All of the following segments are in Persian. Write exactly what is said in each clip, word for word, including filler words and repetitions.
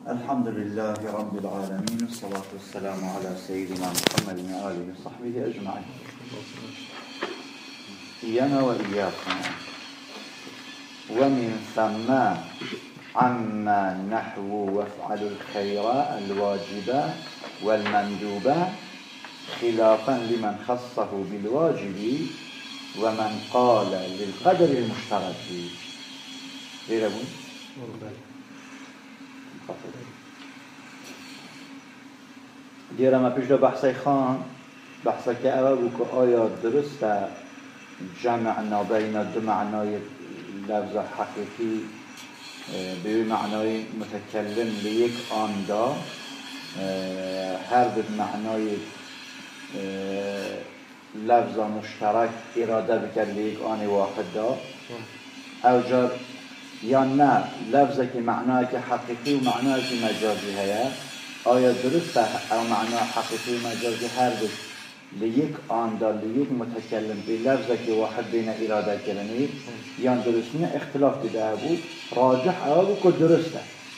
الحمد لله رب العالمين والصلاة والسلام على سيدنا محمد وآله وصحبه أجمعين. إيانا وإياكم. ومن ثم عما نحو وافعل الخير الواجبة والمندوبة خلافا لمن خصه بالواجب ومن قال للقدر المشترك. غير أبو دیره ما پیش دو بحثی خان بحثی که اول بود که آیا درسته جمعنا بین دو معنای لفظ حقیقی به معنای متکلم لیک آن دا هر دو معنای لفظ مشترک اراده بکر لیک آن واحد دا او جا یا نه لفظی که معنای که حقیقی و معنای که مجازی هست آیا درسته او معنای حقیقی و مجازی هر دو لیک آن دا لیک متکلم به لفظی که واحد بین اراده کرنی یا درست نه اختلاف دیده بود راجح او بود که درسته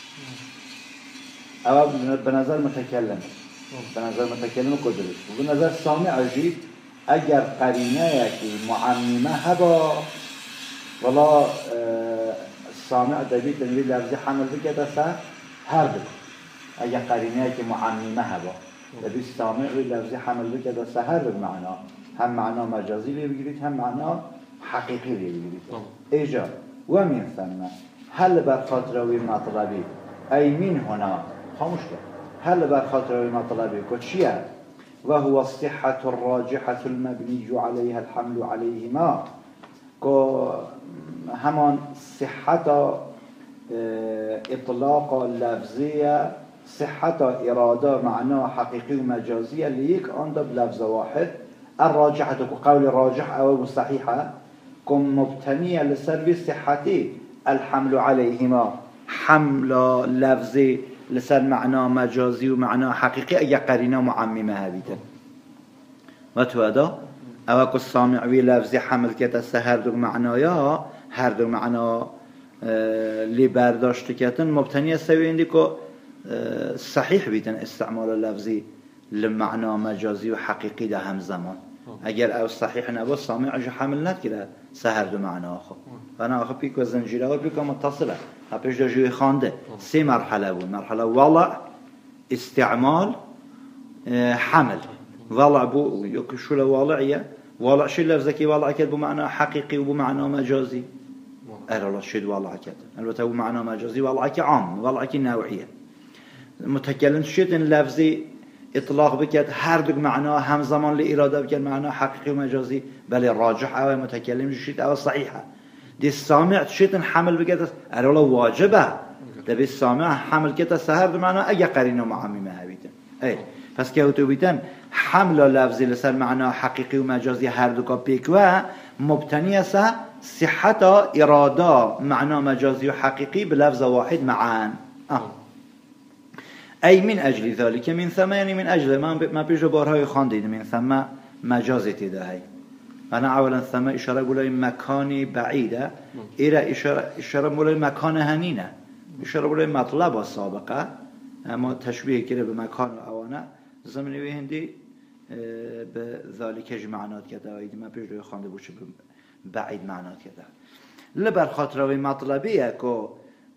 او به نظر متکلم به نظر متکلم که درست به نظر سامع جید اگر قرینه که معممه هبا ولا سامع دبیت نوی لفظی حمل بکده سه هر دو اگر قرینه که معممه هبا دبیت سامع وی لفظی حمل بکده سه هر دو معنا هم معنا مجازی لی بگیرید هم معنا حقیقی لی بگیرید ایجا و من ثم هل بر خاطروی مطلبی ای من هنا خاموش کرد هل بر خاطروی مطلبی که چیه و هو الصحة الراجحة المبني عليها الحمل عليهما که همان صحت اطلاق لفظیه صحت اراده معنا حقیقی و مجازیه لیک آن دا بلفظ واحد الراجحة که قول راجح او صحیحه که مبتنیه لسر صحتی الحمل عليهما حمل لفظی لسر معنا مجازی و معنا حقیقی اگه قرینه معممه هبیتن و تو ادا او که سامعوی لفظی حمل کتا هر دو معنایا هر دو معنا لی برداشت کتن مبتنی سوی اندی که صحیح بیتن استعمال لفظی لمعنا مجازی و حقیقی ده هم زمان اگر او صحیح نبا سامع جو حمل نداره هر دو معنا آخو و نه آخو پیک و زنجیره و پیک و متصله پیش دو جوی خانده سه مرحله بود مرحله وضع استعمال حمل وضع بو يكشول واضعية واضع شو لفظ كي واضع كده بمعنى حقيقي وبمعنى مجازي أرى الله شو واضع كده البته بمعنى مجازي واضع كعام واضع كنوعية متكلم شيء لفظي إطلاق بكت هر دو معنى هم زمان لإرادة بكت معنى حقيقي ومجازي بل الراجح أو متكلم شيء أو صحيحة دي السامع شيء حمل بكت أرى الله واجبة ده بالسامع حمل كده سهر دو معنى أي قرينة معممة هبيتن أي پس که اوتو بیتن حمل لفظی لسر معنا حقیقی و مجازی هر دو کا پیکوه مبتنی است صحت اراده معنا مجازی و حقیقی به لفظ واحد معان آه. ای من اجل ذلك من ثم یعنی من اجل ما ما پیش بارهای خواندید من ثم مجازی تدهی انا اولا ثم اشاره بولای مکانی بعیده ایره اشاره اشاره بولای مکان هنینه اشاره بولای مطلب سابقه اما تشبیه کرده به مکان و اوانه زمینی به هندی به ذالکش معنات کرده و ایدی من پیش روی خانده بوشه بعید معنات کرده لبر خاطروی مطلبیه که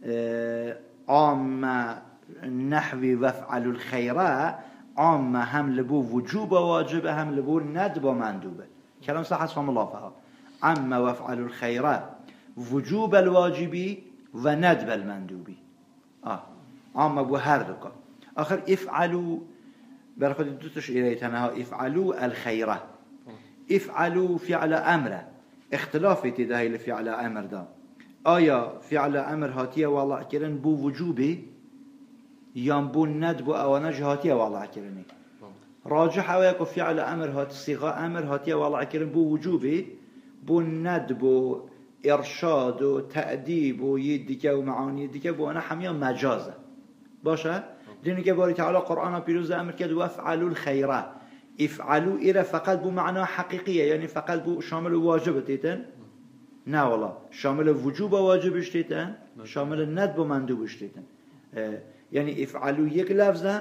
عام نحوی وفعل الخیره عام هم لبو وجوب واجب هم لبو ندب مندوبه کلام صح از فهم الله فهم عام وفعل الخیره وجوب الواجبی و ندب المندوبی آه عام بو هر دو آخر افعلوا برخد دوتش إليه تنها افعلوا الخيرة افعلوا فعل أمر اختلاف تدهي لفعل أمر ده آيا فعل أمر هاتية والله كرن بو وجوبي يام بو ندب أوانج هاتية والله كرني راجح أوياكو فعل أمر هات صيغة أمر هاتية والله كرن بو وجوبي بو ندب إرشاد وتأديب ويدك ومعاني يدك بو أنا حميا مجازة باشه دینی که باری تعالی قرآن پیروز امر کرد و افعلوا الخیره افعلوا ایره فقط بو معنا حقیقیه یعنی فقط بو شامل واجب تیتن نه والا شامل وجوب واجب تیتن شامل ندب و مندوب تیتن يعني افعلوا یک لفظه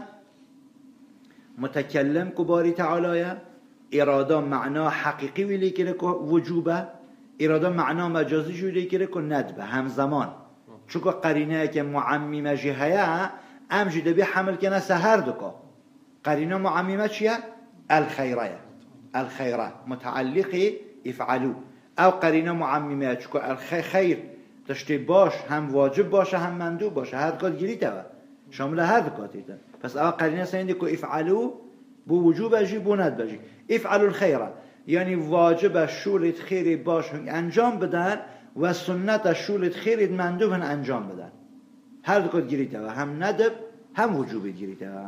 متكلم كباري تعالى إرادة معنى حقيقي ولی که وجوبه إرادة معنى مجازي ولی که ندبه هم زمان چون که قرینه که معممه جهه ام جده بی حمل کنه سهر دکا قرینه معممه چیه؟ الخيرية الخيرة متعلق افعلوا او قرینه معممه چون که الخير تشتی باش هم واجب باشه هم مندوب باشه هر کات گیری تبه شامل هر کاتیتن پس او قرینه سینده که افعلوا بو وجوب اجی بو ند بجی افعلوا الخيرة یعنی واجب شولت خیری باش انجام بدن و سنت شولت خیری مندوب انجام بدن هر دو کات گیری تبه هم ندب هم وجوب گیری تبه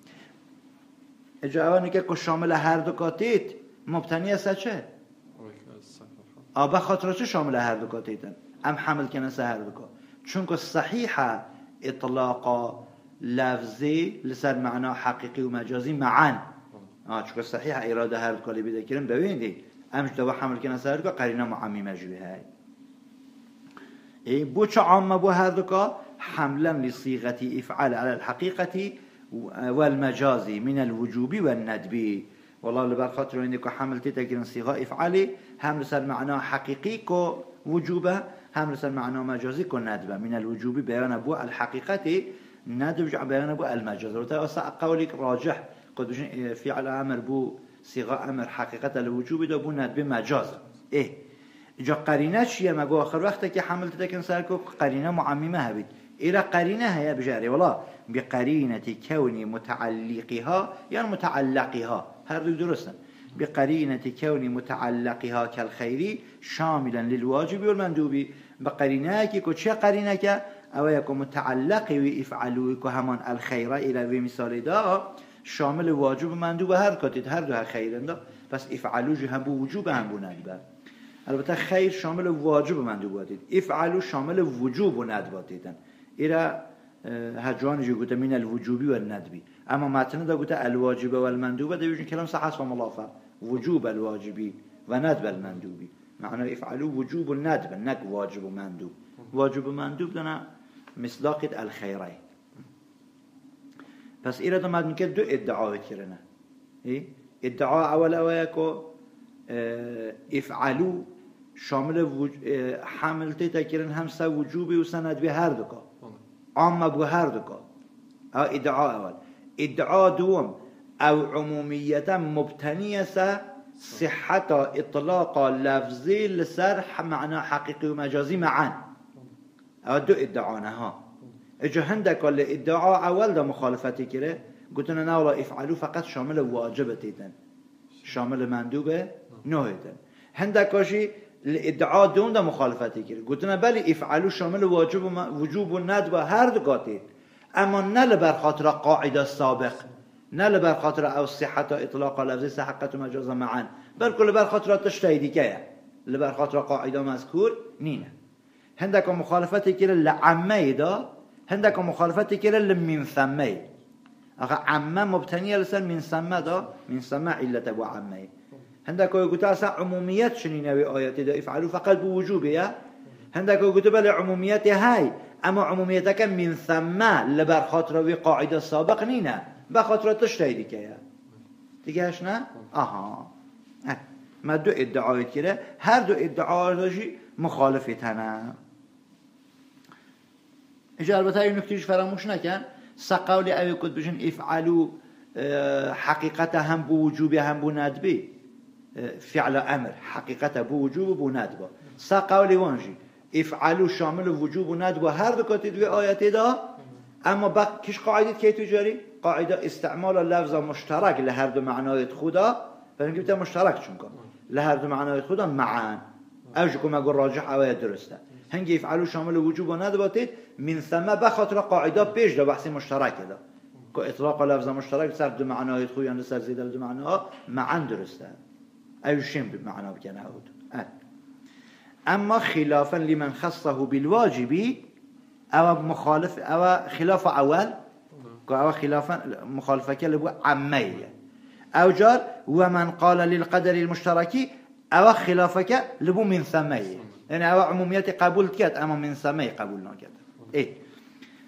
اجابه که شامل هر دو کاتیت مبتنی است چه؟ آبا خاطر چه شامل هر دو کاتیتن ام حمل کنه سه هر دو کات چون که صحیح اطلاق لفظی لسر معنا حقیقی و مجازی معا آه چون که صحیح اراده هر دو کالی بیده کرن ببینید امش دو حمل کنه سه هر دو کات قرینه معممه جوی های ای بو چه عامه بو هر دو کات حملا لصيغه افعال على الحقيقه والمجازي من الوجوب والندب والله اللي بالخاطر عندك حملتي تكن صيغه افعالي هم لسر معناه حقيقي كو وجوبه هم لسر معناه مجازي كو ندبه من الوجوب بيان ابو الحقيقه ندب بيان ابو المجاز وتا قولك راجح قد فعل امر بو صيغه امر حقيقه الوجوب ده بو ندب مجاز ايه جا قرینه چیه مگو آخر وقتی که حملت تکن سر کو قرینه معممه هبید إلى قرينة هي بجاري والله بقرينة كون متعلقها يعني متعلقها هذا درسنا بقرينة كون متعلقها كالخير شاملا للواجب والمندوب بقرينة كي شيء قرينة أو يكون متعلق ويفعلوا كهمان الخير إلى مثال دا شامل واجب ومندوب هر كاتد هر ده خير ده بس افعلوا جهم بوجوب هم بندبه البته خير شامل واجب ومندوباتید افعلوا شامل وجوب وندباتیدن إلى هجوان جوجت من الوجوب والندب أما ماتنا ده قلت الواجب والمندوب ده يوجد كلام صح اسمه ملافة وجوب الواجب وندب المندوب معناه يفعلوا وجوب الندب نك واجب ومندوب واجب ومندوب ده مصداقة الخيرين بس إلى ده ما نكد دو ادعاء كرنا إيه ادعاء أول أوياكو افعلوا شامل وج... حملته تكرن هم سا وجوبي وسند به هر دكا عامه بو هر دكا ادعاء اول ادعاء دوم او عمومية مبتنية صحة اطلاق لفظي لسر معنى حقيقي ومجازي معا او دو ادعاءها اجا هندك الادعاء اول ده مخالفتي كده قلتنا نولا افعلوا فقط شامل واجبتيتن شامل مندوبه نوهيتن هندكاشي الادعاء دون ده مخالفتی کرد گفتن بله افعلوا شامل واجب و وجوب و ندب هر دو قاطی اما نه بر خاطر قاعده سابق نه بر خاطر او صحت اطلاق لفظ صحت و مجاز معا بل کل بر خاطر تشتهی دیگه بر خاطر قاعده مذکور نینه هندک مخالفتی کرد لعمه دا هندک مخالفتی کرد لمن ثمه اخ عمه مبتنیه لسر من ثمه دا من ثمه علت ابو عمه هندك يقول تاسع عموميات شنينوي آيات ده افعلوا فقط بوجوبه هندك يقول بل عموميات هاي اما عموميتك من ثم لبر خاطر وی قاعده سابق نینه بخاطر تشتهی که دیگه اش نه آها ما دو ادعای کره هر دو ادعای مخالفتن اجا البته این نکتهش فراموش نکن سقاولی اوی کد بجن افعلوا حقیقت هم بوجوب هم بندبی فعل امر حقیقت بوجوب و ندب سقاولی وانجی افعلوا شامل وجوب و ندب هر دو کتی دوی آیت دا اما با کش قاعده کی تجاری قاعده استعمال لفظ مشترک لهر دو معنای خدا بلکه بیت مشترک چون کن لهر دو معنای خدا معا اوج کما گو راجح او درسته هنگی افعلوا شامل وجوب و ندب من ثم بخاطر قاعده پیش دا بحث مشترک دا کو اطلاق لفظ مشترک سر دو معنای خو یعنی سر زیدل دو معنا معا درسته او شیم بمعنى بکنه بود اما خلافا لمن خصه بالواجب او مخالف او خلاف اول او خلافا مخالفه كله بو عميه او جار ومن قال للقدر المشترك او خلافك لبو من ثميه يعني او عموميات قبول كات اما من ثميه قبول نكات ايه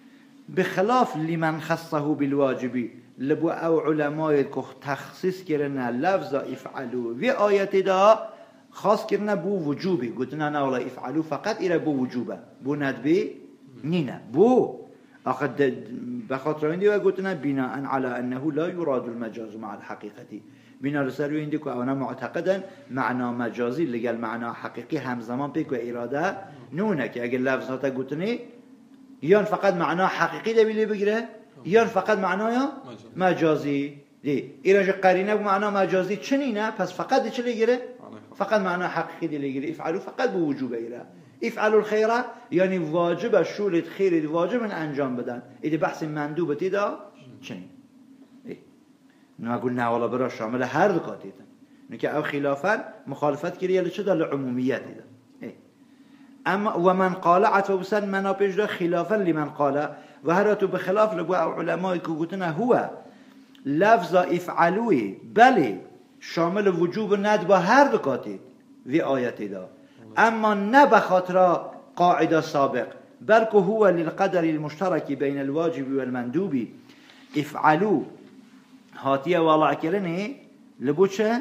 بخلاف لمن خصه بالواجبی لبو او علمای که تخصیص کرنه لفظ افعلو و آیت دا خاص کرنه بو وجوبی گوتنه نه ولا افعلو فقط ایره بو وجوبه بو ندبی نینه بو اخد بخاطر این دیگه گوتنه بناء على انه لا يراد المجاز مع الحقيقه بنا رسالو این دیگه اونا معتقدن معنا مجازی لگل معنا حقیقی همزمان پیک و اراده نونه که اگه لفظ ها تا گوتنی یان فقط معنا حقیقی دبیلی بگیره یان فقط معنای مجازی دی ایرانج قرینه به معنا مجازی چنینه پس فقط چه لگیره فقط معنا حقیقی دی لگیره افعلوا فقط به وجوب ایره افعلوا الخير یعنی واجب شولت خیر واجب من انجام بدن ایده بحث مندوب تیدا چنین نقول نه والا برا شامل هر دو کاتیدن نکه او خلافا مخالفت کریه لچه دا لعمومیت دیدن اما ومن قال عطف بسن منا پیش دا خلافا لمن قال و هراتو بخلاف لگو او علماء که گوتنه هو لفظ افعلوی بله شامل وجوب ند با هر دو کاتید وی آیت دا اما نه بخاطر قاعده سابق بلکه هو للقدر المشترك بين الواجب والمندوب افعلو هاتیه والا کرنه لبو چه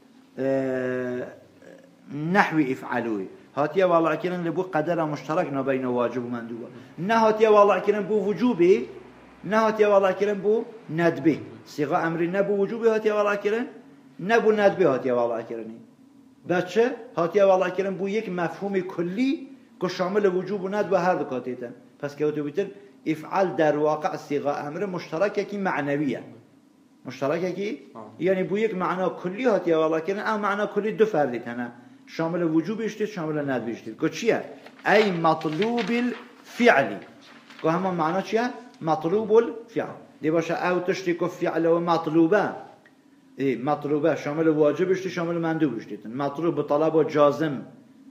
نحوی افعلوی هاتیه والا کرن لبو قدر مشترک نه بین واجب و مندوب نه هاتیه والا کرن بو وجوبی نه هاتیه والا کرن بو ندبی صيغه امر نه بو وجوبی هاتیه والا کرن نه بو ندبی هاتیه والا کرنی بچه هاتیه والا کرن بو یک مفهوم کلی که شامل وجوب و ندب هر دو کاتیتن پس که تو بیتن افعل در واقع صيغه امر مشترکه کی معنویه مشترکه کی یعنی بو یک معنا کلی هاتیه والا کرن او معنا کلی دو فردی تنه شامل وجوب اشتید شامل ندب اشتید که چیه ای مطلوب الفعلی که همون معنا چیه مطلوب الفعل دی باشه او تشتی که فعل و مطلوبه مطلوبه شامل واجب اشتید شامل مندوب اشتید مطلوب طلب و جازم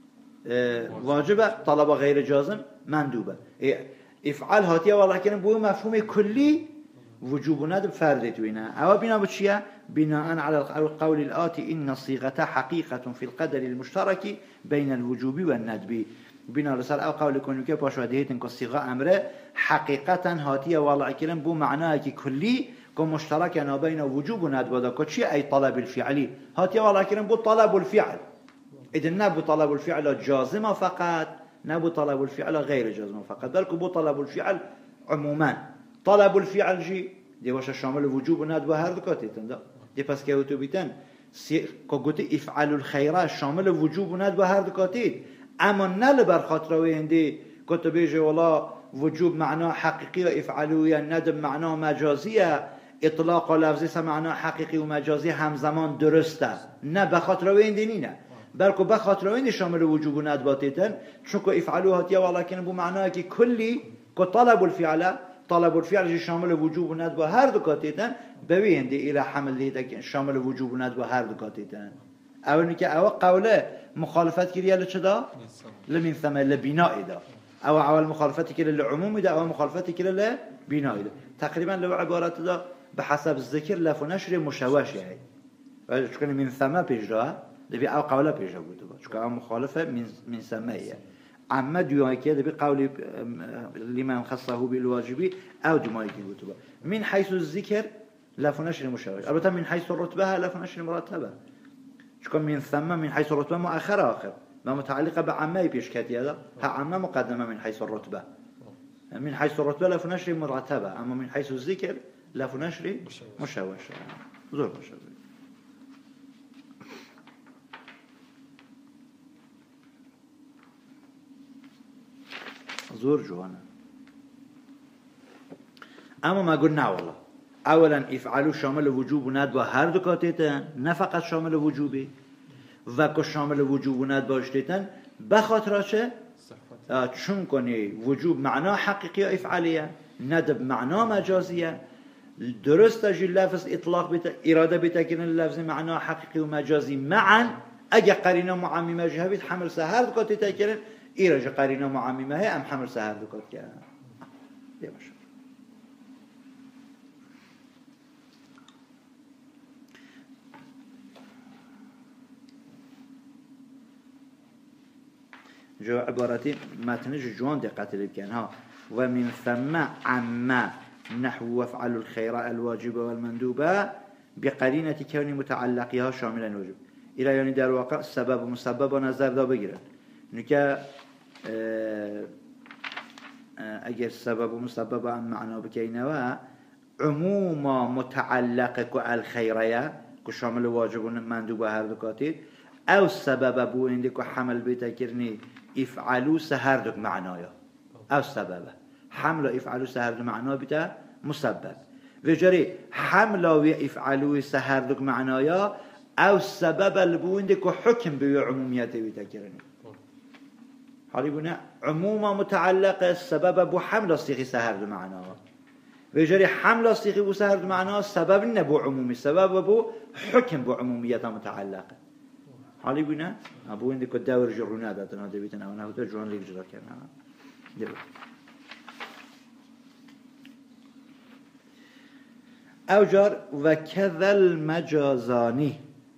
واجبه طلب غیر جازم مندوبه افعال هاتیه والا کرن بو مفهوم کلی وجوب ندب فردي توينا أو بنا بتشيا بناء على القول الآتي إن الصيغة حقيقة في القدر المشترك بين الوجوب والندب بنا رسال أو قول يكون كيف وشهدهت إنك الصيغة أمره حقيقة هاتية والله كلام بو معناه كلي كمشترك ما بين وجوب وندب هذا كشيء أي طلب الفعل هاتية والله كلام بو طلب الفعل إذا نبو طلب الفعل جازمة فقط نبو طلب الفعل غير جازمة فقط بل بو طلب الفعل عموما طلب الفعل جي دي واش شامل وجوب وندب هر دكاتيتن ده دي بس كه تو بيتن كوغوت افعل الخيرات شامل وجوب وندب هر دكاتيت اما نل بر خاطر ويندي كتبيجي والله وجوب معناه حقيقي وافعلوا يا ندب معناه مجازيه اطلاق لفظی معناه حقيقي ومجازي همزمان درسته نه به خاطر ويندي نه بلکه به خاطر ويندي شامل وجوب وندباتيتن چون افعلوا هاتيا ولكن بو معناه كي كلي كطلب الفعل طلب الفعل شامل وجوب و ندب هر دو کاتیتن ببین دی الى حمل لیده شامل وجوب و ندب هر دو کاتیتن اول که او قوله مخالفت کریه ل چدا لمن ثم لبناء ده او اول مخالفت کریه لعموم ده او مخالفت کریه لبناء ده تقریبا لو عبارت ده بحسب الذکر لف و نشر مشوش یعنی ولی چون من ثم پیجرا دبی او قوله پیجرا بوده چون او مخالفه من من ثمه عما دوای که دبی قول لمن خصه بالواجب او دوای که بوده من حيث الذکر لف و نشر مشوش البته من حيث الرتبه لف و نشر مرتبه چون من ثم من حيث الرتبه مؤخر آخر ما متعلقه بعمه پیش کتی هذا ها عمه مقدمه من حيث الرتبه من حيث الرتبه لف و نشر مرتبه اما من حيث الذكر لف و نشر مشوش زور باشه زور جوانا اما ما قلنا والله اولا افعلوا شامل وجوب و ندب هر دو کاتیتن نه فقط شامل وجوبی و که شامل وجوب و ندب اشتیتن بخاطر چه چون کنی وجوب معنا حقیقی و افعالیه ندب معنا مجازیه درست اجی لفظ اطلاق بیت اراده بیت کنن لفظ معنا حقیقی و مجازی معا اگه قرینه معممه جهبید حمل سهر دو کاتیتن کنن ایراج قرینه معممه ام حمل سهر دو کات کنن یه باشه جو عبارتي متنج جوان دقت بكن ها ومن ثم عما نحو وافعلوا الخير الواجب والمندوبة بقرينة كون متعلقها شاملا الوجوب إلى يعني در واقع سبب ومسبب ونظر دا بگیرن نکه اگر سبب ومسبب عن معنا بكينوا عموما متعلق الخيرية كشامل واجب ومندوبة هر دكاتي او سبب بو عندك حمل بتكرني افعلوا سهردك معنايا او سبب حمل افعلوا سهردك معناه بتا مسبب وجري حمل وافعلوا سهردك معنايا او سبب البو عندك حكم بعموميته بتكرني حاليبنا عموما متعلق السبب بو حمل الصيغ سهرد معناه وجري حمل الصيغ بو سهرد معناه سبب نبو عمومي سبب بو حكم بعموميته متعلقه حاليبنا ابو عندك الدور جرونه داتنا دبيتنا وانا هو جون ليك جرا كان او جار وكذا المجازاني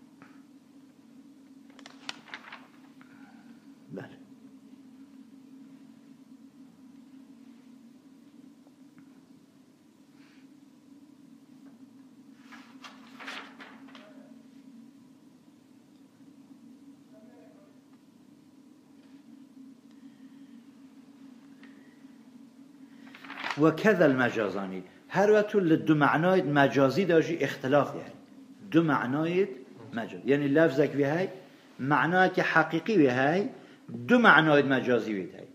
وكذا المجازاني هر وقت لدو معنای مجازی داشی اختلاف يعني دو معنای مجاز يعني لفظك في هاي معناك حقيقي في هاي دو معنای مجازی في هاي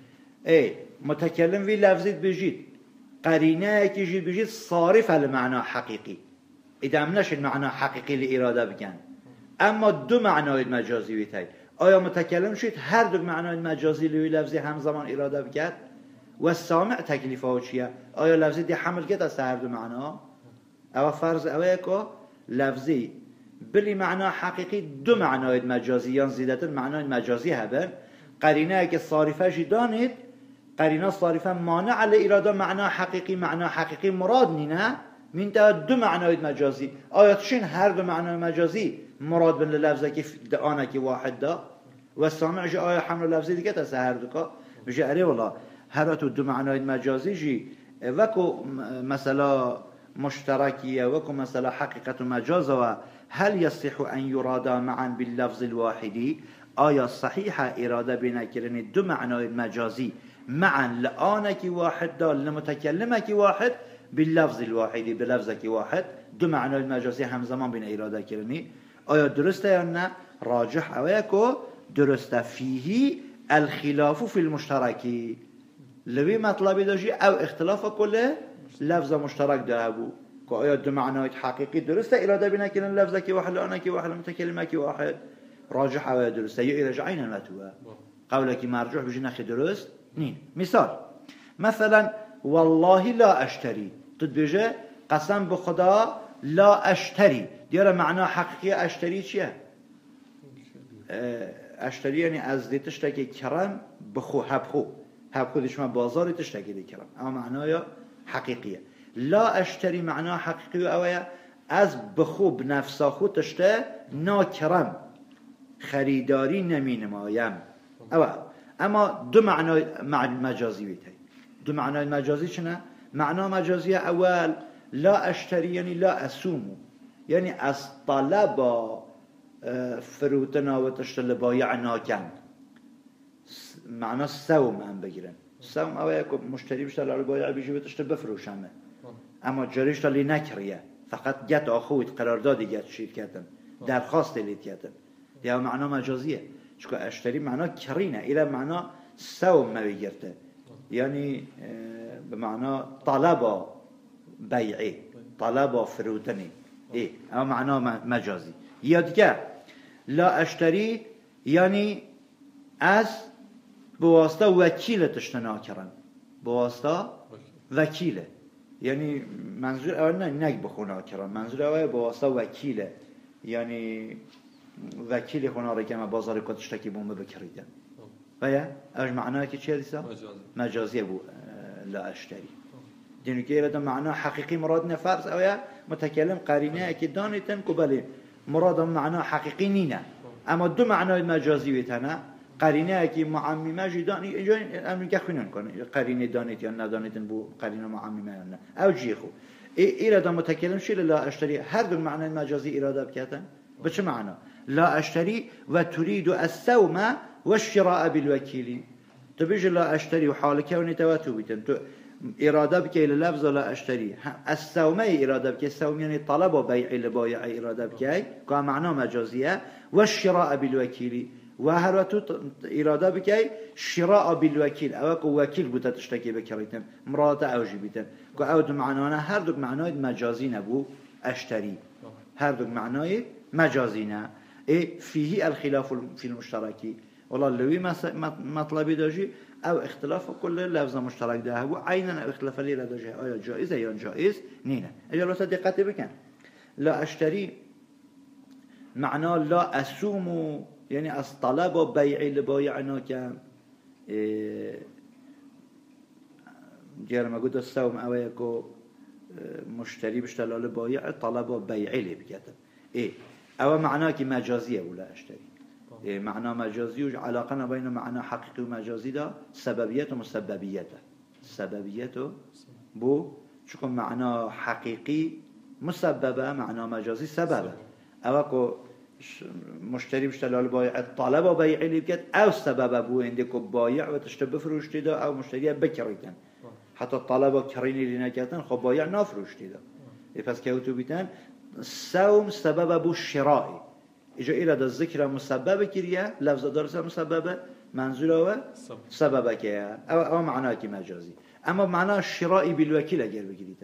اي متكلم في لفظت بجيت قرينه كي جيت بجيت صارف على معنى حقيقي اذا منش المعنى حقيقي لإرادة بكن اما دو معنای مجازی في هاي آیا متكلم شد هر دو معنای مجازی لوی لفظی همزمان إرادة بكن والسامع تكليفه چیه؟ آیا لفظی دی حمل کرد از هر دو معنا؟ او فرض اوه که لفظی بلی معنا حقیقی دو معنای مجازیان زیدت معنای مجازی هبن قرینه که صارفه جی دانید قرینه صارفه مانع لإراده معنا حقیقی معنا حقیقی مراد نینه من تا دو معنای مجازی آیا تشین هر دو معنای مجازی مراد بن لفظه که آنه که واحد دا والسامع جی آیا حمل لفظی دیگه تا هر دو که بجه اره والله هر تو دو معنای مجازی جی وکو مثلا مشترکیه وکو مثلا حقیقت مجاز و هل يصح ان يراد معا باللفظ الواحدی آیا صحیح اراده بنکرن دو معنای مجازی معا لآنك واحد دا لمتكلمك واحد باللفظ الواحدی بلفظك واحد دو معنای مجازی همزمان بین اراده کرنی آیا درسته یا نه راجح اویکو درسته فیه الخلاف في المشترکی لوی مطلبی داشتی او اختلاف کله لفظ مشترک داره بو که آیا دو معنای حقیقی درسته اراده بینه کنن لفظه که واحد لانه که واحد متکلمه که واحد راجح او درسته یا ارجعین المتوه قوله که مرجوح بجی نخی درست نین مثال مثلا والله لا اشتری تد بجه قسم به خدا لا اشتری دیاره معنا حقیقی اشتری چیه اشتری یعنی از دیتش تاکی کرم بخو هبخو هب خودش ما بازار تشتكي كلام اما معناه حقيقيه لا اشتري معناه حقيقي اويا از بخوب نفسا خود تشته ناکرم خریداری نمینمایم او اما دو معنای مجازی بیتی دو معنای مجازی چنه معنا مجازی اول لا اشتری یعنی لا اسومو یعنی از طلبا فروتنا و تشتل بایع ناکن معنى السوم هم بگیرن سوم اوه که مشتری بشتر لعلو بایع بیجی بتشتر بفروشمه اما جاریش لی نکریه فقط گت آخوید قراردادی گت شید کردن درخواست لید کردن دیگه معنی مجازیه چون اشتری معنی کرینه ایلا معنی سوم ما بگیرته یعنی به معنی طلبا بیعی طلبا فروتنی ای اما معنی مجازی یا دیگه لا اشتری یعنی از بواسطه وکیل تشتنا کرن بواسطه وکیله یعنی منظور اول نه نگ بخونا کرن منظور اول بواسطه وکیله یعنی وکیل خونا رو که ما بازار کتشتکی بومه بکریدن و یا اش معناه که چیه دیسا مجازی بو لا اشتری دینو که ایره معناه حقیقی مراد نفرس او یا متکلم قرینه که دانیتن که بله مراد معناه حقیقی نینه اما دو معنای مجازی بیتنه قرینه که معممه جدان اینجا امریکا خونن کنه قرینه دانید یا ندانیدن بو قرینه معممه یا نه او جی خو ایراده متکلم شیل لا اشتری هر دو معنی مجازی ایراده بکردن به چه معنا لا اشتری و تريد السوم والشراء بالوكيل تبيج لا اشتري وحالك ونتواتو بيتن تو اراده بك الى لفظ لا اشتري السوم اراده بك السوم يعني طلب وبيع لبايع اراده بك كمعنى مجازيه والشراء بالوكيل وهرتو اراده بك شراء بالوكيل او وكيل بوتا تشتكي بكريتن مراد اوجي بيتن كو اود معنانا هر دو معنای مجازی نبو اشتري هر دو معنای مجازی نه اي فيه الخلاف في المشترك والله اللي مطلبي داجي او اختلاف كل لفظ مشترك ده هو عينا اختلاف اللي داجي ايا جائز یا جائز نينا اجا لو دقت بكن لا اشتري معناه لا اسوم يعني الطلب وبيع لبايعنا كان جير ما قلت السوم او يكو مشتري بشتلال بايع طلب وبيع لي بكتب ايه او معناه كي مجازيه ولا اشتري إيه معنى مجازي وعلاقه بين معنى حقيقي ومجازي ده سببيته ومسببيته سببيته بو شكون معنى حقيقي مسببه معنى مجازي سببه او كو مشتري بشتلال بايع الطلب وبيع لي بكت او سبب بو عندك بايع وتشتبه فروشتي ده او مشتري بكريتن حتى الطلب كريني اللي نكتن خب بايع نافروشتي ده إيه بس كيوتو بيتن السوم سبب بو الشراء اجا الى ده ذکر مسبب کریه لفظ درس مسبب منظور هو سبب که او او معناه که مجازی اما معناه شراء بالوکیل اگر بگیرید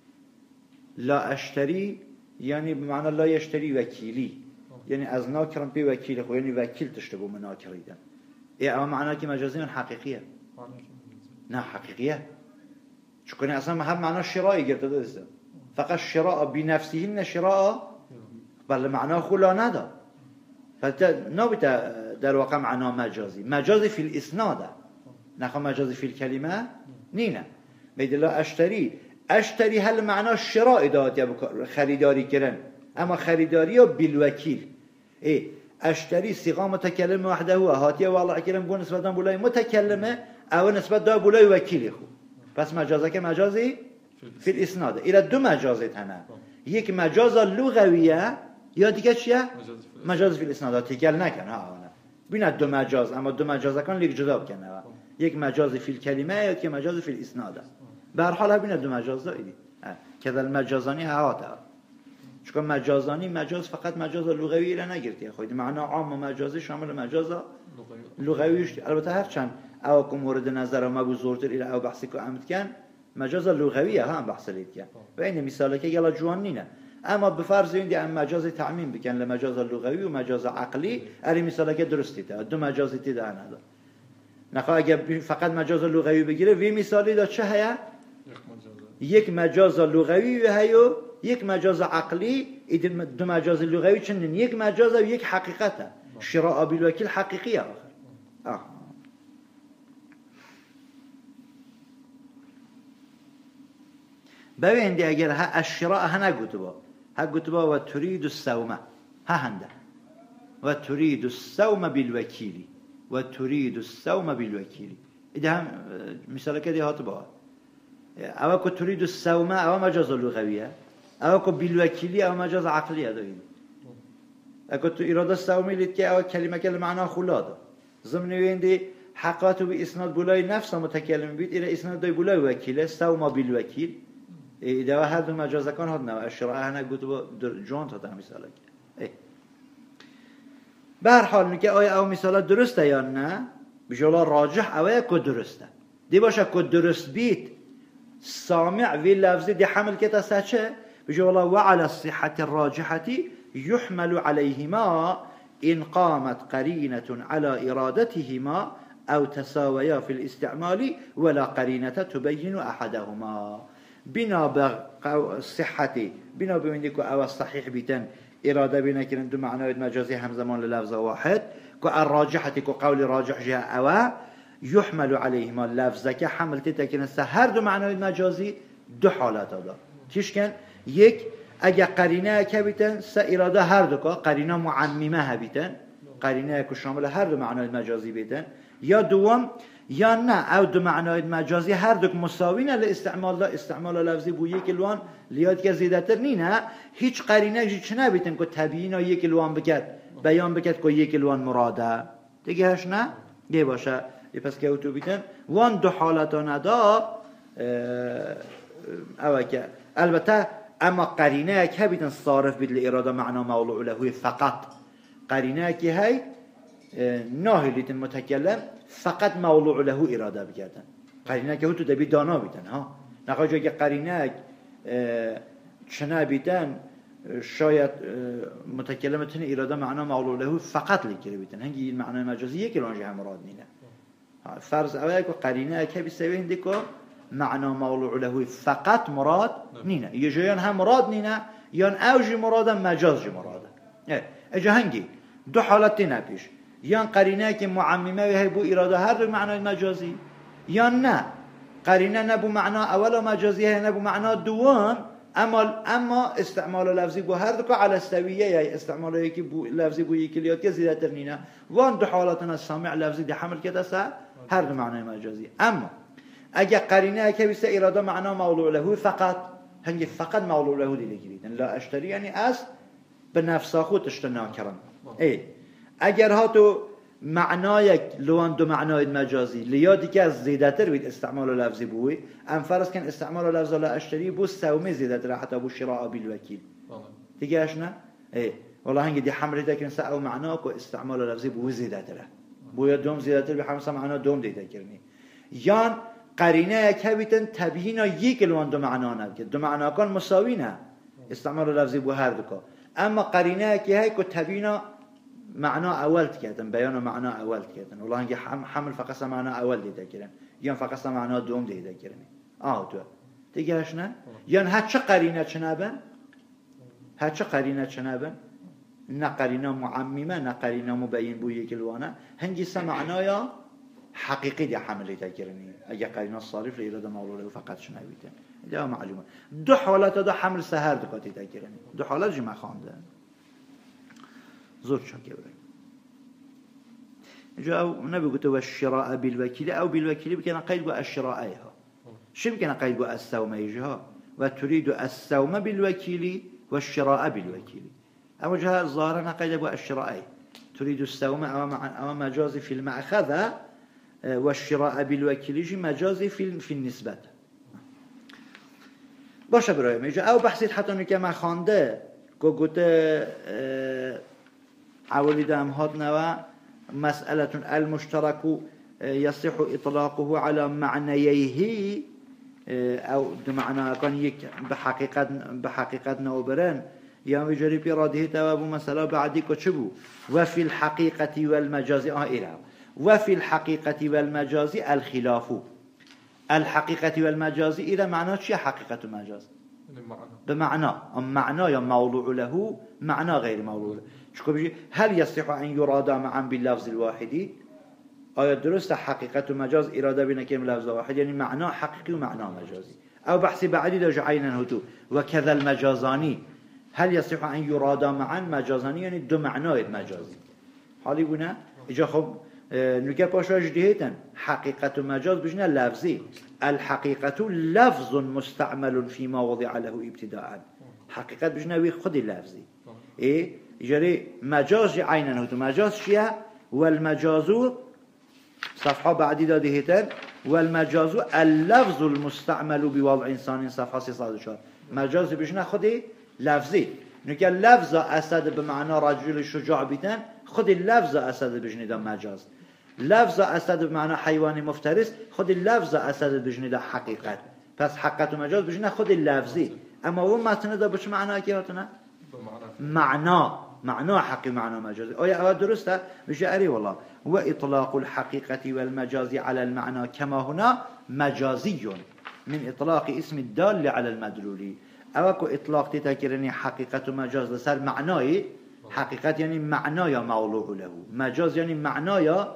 لا اشتری یعنی بمعنى لا يشتري وکیلی یعنی از ناکرم به وکیل خو یعنی وکیل تشتبه من ناکریدن ای او معناه که مجازی من حقیقیه نه حقیقیه چون اصلا هم معناه شراء گرفته داشته فقط شراء بنفسه نه شراء بل معناه خلا ندا فنبت در واقع معناه مجازي مجازي في الاسناد نخو مجازي في الكلمه نينا میدلا اشتري اشتري هل معناه الشراء داد یا خریداری کردن اما خریداری و بالوکیل ای اشتري صيغه متكلم وحده هو هاتيه والله كلام قول نسبه بولاي متكلمه او نسبه دا بولاي وكيل خو پس مجازه که مجازي في الاسناد الى دو مجازات هنا یک مجاز لغویه یا دیگه چیه مجاز فی الاسناد تیکل نکن ها ببین دو مجاز اما دو مجاز کن لیک جدا بکنه یک مجاز فی الکلمه یا یک مجاز فی الاسناد به هر حال ببین دو مجاز دارید که المجازانی هاتا چون مجازانی مجاز فقط مجاز لغوی را نگرفتی خودی معنا عام و مجازی شامل مجاز لغوی است البته هر چند او کوم مورد نظر ما بزرگتر الى او بحثی که عمد کن مجاز لغویه هم بحث لید کن و این مثاله که یلا جوان نینه اما بفرض این دی مجاز تعمیم بکن لمجاز لغوی و مجاز عقلی اری مثاله که درستی ده دو مجازی تی ده ندا نخواه اگه فقط مجاز لغوی بگیره وی مثالی دا چه هیا یک مجاز لغوی و هیو یک مجاز عقلی این دو مجاز لغوی چندین یک مجاز و یک حقیقته شراء بالوکیل حقیقیه آخر آه. ببین دی اگر ها الشراء ها نگوتو با ها گوتو با و تريد السوم ها هنده و تريد السوم بالوکیلی و تريد السوم بالوکیلی ایده هم مثال که دی هاتو با اما که تريد السوم او مجاز لغویه اما که بالوکیلی او مجاز عقلیه دارید اگه تو اراده السومی لید که او کلمه که معنا خلاده ضمن ویندی حقاتو به اسناد بولای نفس متکلم بید الى اسناد دای بولای وکیله سوم بالوکیل ایده و هر دو مجاز کن هات نه اشراء هنه گوتو با جوان تا مثالا که به هر حال میگه آیا او مثالا درسته یا نه بجولا راجح او که درسته دی باشه که درست بیت سامع وی لفظی دی حمل که تسچه بجولا وعلى الصحة الراجحة يحمل عليهما إن قامت قرينة على إرادتهما أو تساويا في الاستعمال ولا قرينة تبين أحدهما بنا بالصحة بنا بمندك أو الصحيح بيتن إرادة بنا كنا دو معنى مجازي هم زمان للفظ واحد كالراجحة كقول راجح جاء أو يحمل عليهما اللفظ كحمل تتكن هر دو معنى مجازي دو حالات هذا تيش كان يك اگه قرینه که بیتن سه اراده هر دو که قرینه معممه ها بیتن قرینه که شامل هر دو معنای مجازی بیدن یا دوم یا نه او دو معنای مجازی هر دو مساوینه لاستعمال استعمال لفظی بو یک لوان لیاد که زیادتر نینه هیچ قرینه چی نبیتن که طبیعینا یک لوان بکرد بیان بکرد که یک لوان مراده دیگه هش نه یه باشه پس که تو بیتن وان دو حالتا ندا او که البته اما قرینه که بیتن صارف بید اراده معنا موضوع له فقط قرینه که هی ناهی لیتن متکلم فقط موضوع له اراده بکردن قرینه که تو دبی دانا بیتن ها نخواهی جا که قرینه چنه بیتن شاید متکلم تن اراده معنا موضوع له فقط لیکره بیتن هنگی این معنای مجازی یک لانجه هم مراد نینه فرض اولی که قرینه که بیسوی هندی که معنا موضوع له فقط مراد نینه یه جایان هم مراد نینه یان اوجی مراده مجاز جی مراده اجا هنگی دو حالتی نپیش یان قرینه که معممه و هی بو اراده هر دو معنای مجازی یا نه قرینه نبو معنا اول و مجازی هی نبو معنا دوم اما اما استعمال لفظی بو هر دو که علی استویه یا استعمال یکی بو لفظی بو یکی لیات که زیادتر نینه وان دو حالتنا سامع لفظی دی حمل کده سا هر دو معنای مجازی اما اگه قرینه که بیسته اراده معنا موضوع له فقط هنگی فقط موضوع له دیده گیریدن لا اشتری یعنی از به نفسا خود اشتنا کرن ای اگر ها تو معنای لوان دو معنای مجازی لیادی که از زیادتر بید استعمال لفظی بوی ام فرض کن استعمال لفظ لا اشتری بو سومی زیادتر حتی بو شراء بالوکیل دیگه اش نه ای والله هنگی دی حمل ده کن سعو معنا کو استعمال لفظی بو زیادتر بو یا دوم زیادتر به همسا معنا دوم دیده کرنی یان قرینه که بیتن تبیینا یک لوان دو معنا نبید دو معنا کن مساوی نه استعمال لفظی بو هر دو که اما قرینه که هی که تبیینا معنا اول کردن بیان معنا اول کردن والله هنگی حمل فقط معنا اول دیده کردن یا فقط معنا دوم دیده کردن آه تو دیگه اش نه یان هر چه قرینه چنابن هر چه قرینه چنابن نه قرینه معممه نه قرینه مبین بو یک لوانه هنگی سمعنایا حقیقی دی حمل دیده کردن اگه قرینه صارف لیراده موضوع له فقط شنویدن ده معلومه دو حالت دو حمل سهر دو دیده کردن دو حالت جمع خوانده زور شو كبر جاء النبي قلت والشراء بالوكيل أو بالوكيل بكنا قيد الشراءها شو بكنا قيد السوم يجها وتريد السوم بالوكيل والشراء بالوكيل أما جاء الظاهر قيد الشراء تريد السوم أو مجازي في المأخذ والشراء بالوكيل يجي مجازي في في النسبة باشه برایم جاء أو بحثيت حتى نكما خانده قلت اولی دام هات نوا مسألة المشترك يصح إطلاقه على معنيه أو معنى كان يك بحقيقة بحقيقة نوبران يوم يجري براده تواب مسألة بعدي كتشبو وفي الحقيقة والمجاز آه إله وفي الحقيقة والمجاز الخلاف الحقيقة والمجاز إذا معناه شيء حقيقة المجاز بمعنى معنى يا موضوع له معنى غير موضوع له هل يصح أن يراد معا باللفظ الواحد آیا درست حقیقت و مجاز اراده بینه که لفظ واحد یعنی معنا حقیقی و معنا مجازی او بحث بعدی داشت عینا هتو و كذا المجازانی هل يصح أن يراد معا مجازانی یعنی دو معنای مجازی حالی بونه اجا خب نکه پاشا جدیهتن حقیقت و مجاز بجنه لفظی الحقیقت لفظ مستعمل فيما وضع له ابتداء حقیقت بجنه وی خود لفظی ايه يجري مجاز عينا هو مجاز شيء والمجاز صفحة بعد دادهتن والمجاز اللفظ المستعمل بوضع إنسان صفحة ستة عشر مجاز بيشنا خدي لفظي نقول اللفظ أسد بمعنى رجل شجاع بيتن خدي اللفظ أسد بيشني ده مجاز لفظ أسد بمعنى حيوان مفترس خدي اللفظ أسد بيشني ده حقيقة پس حقیقت و مجاز بيشنا خدي اللفظي أما هو متن ده بش معنى كياتنا معنا معنى حقي معنى مجازي آية درسته بيجي أري والله وإطلاق الحقيقة والمجاز على المعنى كما هنا مجازي من إطلاق اسم الدال على المدلول أوكو إطلاق تتكرني حقيقة مجاز لسر معناي حقيقة يعني معنايا موضوع له مجاز يعني معنايا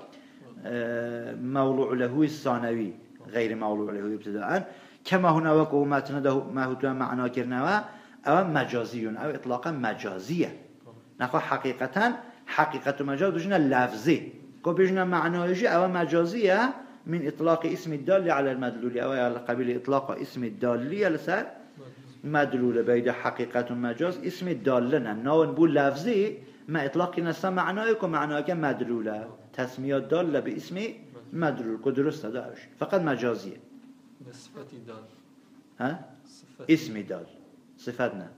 موضوع له الثانوي غير موضوع له ابتداء كما هنا وكو ما تنده ما هو معنى كرنوا أو مجازي أو إطلاقا مجازية نخو حقيقة حقيقة مجاز بجنا لفظي كو بجنا معنايجي أو مجازية من إطلاق اسم الدال على المدلول أو على قبيل إطلاق اسم الدالية لسر مدلول بيد حقيقة مجاز اسم الدال لنا ناو نقول لفظي ما إطلاق نسا معنايك ومعنايك مدلولة تسمية دالة باسم مدلول كدرست دارش فقط مجازية صفة دال ها اسم دال صفتنا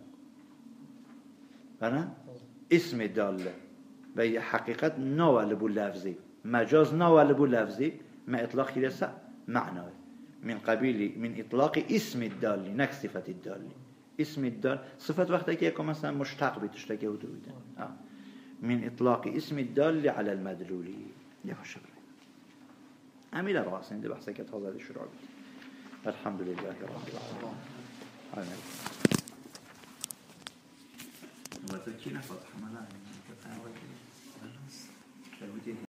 أنا اسم الدال بي حقيقة نوع لبو لفظي مجاز نوع لبو لفظي ما إطلاق لسا معنى من قبيل من إطلاق اسم الدال نك صفة الدال اسم الدال صفة وقتك يكون مثلا مشتق بتشتكي ودرويدا آه. من إطلاق اسم الدال على المدلول يخش بري أميل الرأس عندي بحثك هذا الشروع الحمد لله رب العالمين آمين وتركينا فتح ملاعين